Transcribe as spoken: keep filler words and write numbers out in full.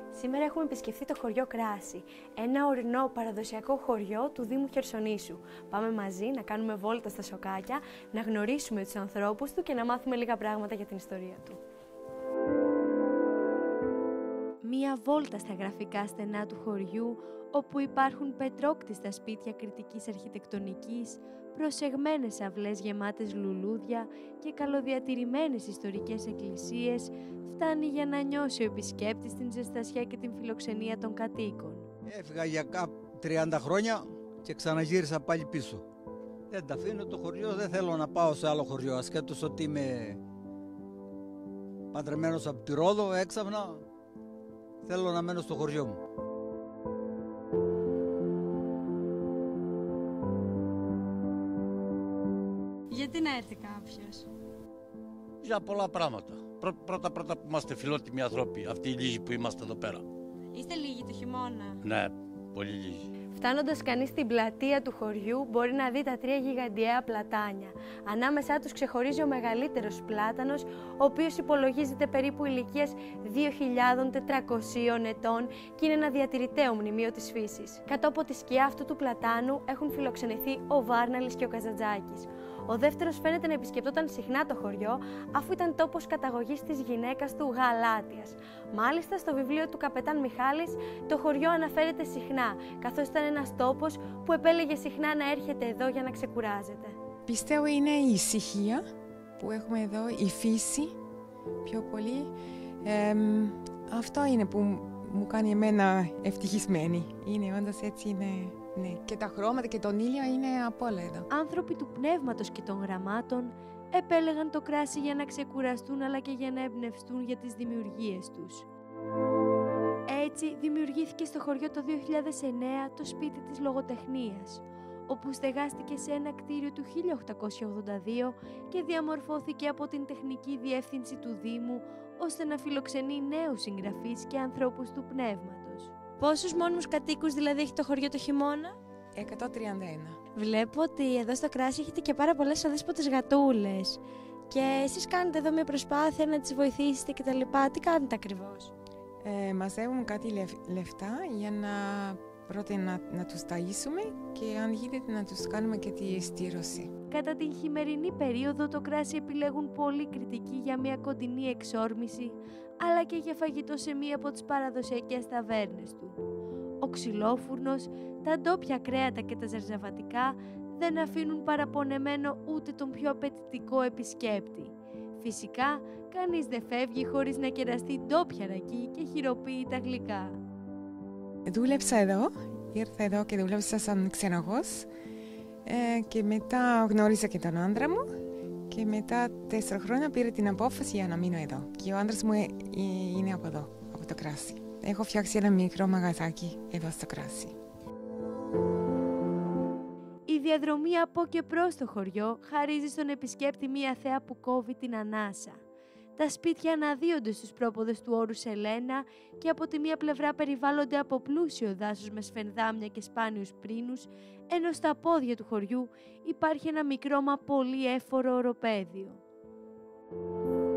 Σήμερα έχουμε επισκεφθεί το χωριό Κράση, ένα ορεινό παραδοσιακό χωριό του Δήμου Χερσονήσου. Πάμε μαζί να κάνουμε βόλτα στα σοκάκια, να γνωρίσουμε τους ανθρώπους του και να μάθουμε λίγα πράγματα για την ιστορία του. Μία βόλτα στα γραφικά στενά του χωριού, όπου υπάρχουν πετρόκτιστα σπίτια κρητικής αρχιτεκτονικής, προσεγμένες αυλές γεμάτες λουλούδια και καλοδιατηρημένες ιστορικές εκκλησίες, φτάνει για να νιώσει ο επισκέπτης την ζεστασιά και την φιλοξενία των κατοίκων. Έφυγα για κάπου τριάντα χρόνια και ξαναγύρισα πάλι πίσω. Δεν τα αφήνω το χωριό, δεν θέλω να πάω σε άλλο χωριό, ασχέτως ότι είμαι παντρεμένος από τη Ρόδο, έξαφνα θέλω να μένω στο χωριό μου. Γιατί να έρθει κάποιος? Για πολλά πράγματα. Πρω, πρώτα πρώτα που είμαστε φιλότιμοι άνθρωποι, αυτοί οι λίγοι που είμαστε εδώ πέρα. Είστε λίγοι το χειμώνα? Ναι, πολύ λίγοι. Φτάνοντας κανείς στην πλατεία του χωριού, μπορεί να δει τα τρία γιγαντιαία πλατάνια. Ανάμεσά τους ξεχωρίζει ο μεγαλύτερος πλάτανος, ο οποίος υπολογίζεται περίπου ηλικίας δύο χιλιάδες τετρακοσίων ετών και είναι ένα διατηρηταίο μνημείο της φύσης. Κάτω από τη σκιά αυτού του πλατάνου έχουν φιλοξενηθεί ο Βάρναλης και ο Καζαντζάκης. Ο δεύτερος φαίνεται να επισκεπτόταν συχνά το χωριό, αφού ήταν τόπος καταγωγής της γυναίκας του Γαλάτιας. Μάλιστα, στο βιβλίο του Καπετάν Μιχάλης, το χωριό αναφέρεται συχνά, καθώς ήταν ένας τόπος που επέλεγε συχνά να έρχεται εδώ για να ξεκουράζεται. Πιστεύω είναι η ησυχία που έχουμε εδώ, η φύση πιο πολύ. Ε, αυτό είναι που μου κάνει εμένα ευτυχισμένη. Είναι όντως έτσι, είναι... Ναι, και τα χρώματα και τον ήλιο είναι απ' όλα εδώ. Άνθρωποι του πνεύματος και των γραμμάτων επέλεγαν το κράσι για να ξεκουραστούν, αλλά και για να εμπνευστούν για τις δημιουργίες τους. Έτσι δημιουργήθηκε στο χωριό το δύο χιλιάδες εννέα το σπίτι της λογοτεχνίας, όπου στεγάστηκε σε ένα κτίριο του χίλια οκτακόσια ογδόντα δύο και διαμορφώθηκε από την τεχνική διεύθυνση του Δήμου, ώστε να φιλοξενεί νέους συγγραφείς και ανθρώπους του πνεύματος. Πόσους μόνιμους κατοίκους δηλαδή έχει το χωριό το χειμώνα? εκατόν τριάντα ένα. Βλέπω ότι εδώ στο Κράσι έχετε και πάρα πολλές αδέσποτες γατούλες. Και εσείς κάνετε εδώ μια προσπάθεια να τις βοηθήσετε κτλ. Τι κάνετε ακριβώς? Ε, μαζεύουμε κάτι λεφ, λεφτά για να πρώτα να, να τους ταΐσουμε και αν γίνεται να τους κάνουμε και τη στήρωση. Κατά την χειμερινή περίοδο το Κράσι επιλέγουν πολύ κριτικοί για μια κοντινή εξόρμηση, αλλά και για φαγητό σε μία από τις παραδοσιακές ταβέρνες του. Ο ξυλόφουρνος, τα ντόπια κρέατα και τα ζαρζαβατικά δεν αφήνουν παραπονεμένο ούτε τον πιο απαιτητικό επισκέπτη. Φυσικά, κανείς δεν φεύγει χωρίς να κεραστεί ντόπια ρακί και χειροποίητα γλυκά. Δούλεψα εδώ, ήρθα εδώ και δούλεψα σαν ξεναγός ε, και μετά γνώρισα και τον άντρα μου και μετά τέσσερα χρόνια πήρα την απόφαση για να μείνω εδώ. Και ο άντρας μου είναι από εδώ, από το Κράσι. Έχω φτιάξει ένα μικρό μαγαζάκι εδώ στο Κράσι. Η διαδρομή από και προς το χωριό χαρίζει στον επισκέπτη μία θέα που κόβει την ανάσα. Τα σπίτια αναδύονται στους πρόποδες του όρου Σελένα και από τη μία πλευρά περιβάλλονται από πλούσιο δάσος με σφενδάμια και σπάνιους πρίνους, ενώ στα πόδια του χωριού υπάρχει ένα μικρό μα πολύ έφορο οροπέδιο.